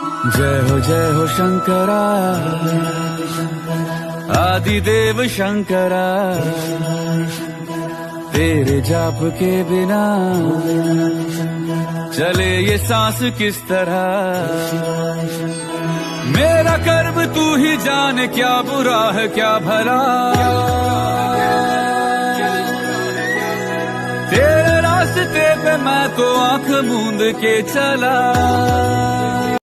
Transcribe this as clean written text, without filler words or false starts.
जय हो शंकरा, आदिदेव शंकरा, तेरे जाप के बिना चले ये सांस किस तरह। मेरा कर्म तू ही जाने, क्या बुरा है क्या भला, तेरे रास्ते पे मैं तो आंख मूंद के चला।